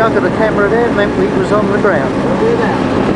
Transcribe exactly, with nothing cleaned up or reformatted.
look at the camera there, meant we was on the ground. We'll do that.